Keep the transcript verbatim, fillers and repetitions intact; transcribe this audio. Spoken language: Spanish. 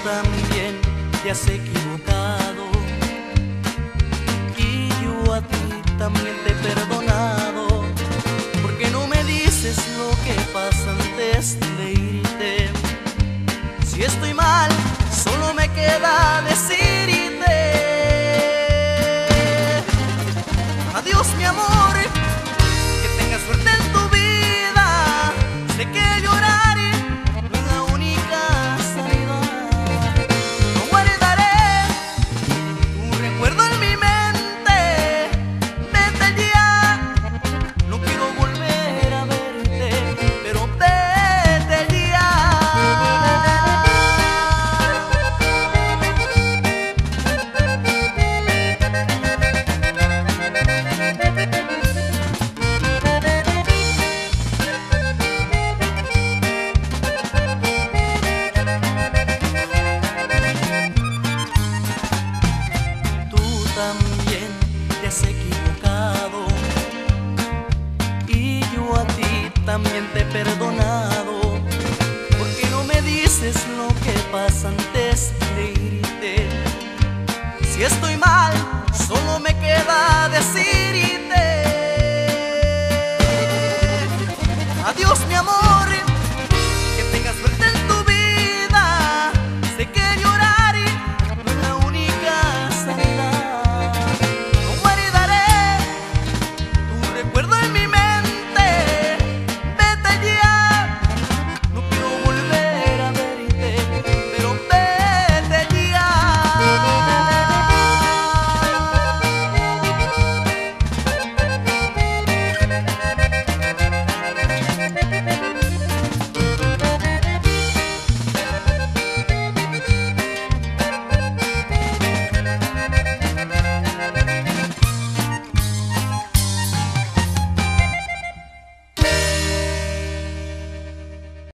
también te has equivocado y yo a ti también te he perdonado. ¿Por qué no me dices lo que pasa antes de irte? Si estoy mal, solo me queda decirte adiós, mi amor, que tengas suerte en tu vida. Sé que llorar no es la única salida. No guardaré tu recuerdo en mi mente. Vete ya, no quiero volver a verte, pero vete ya. También te has equivocado y yo a ti también te he perdonado. ¿Por qué no me dices lo que pasa antes de irte? Si estoy mal, solo me queda decirte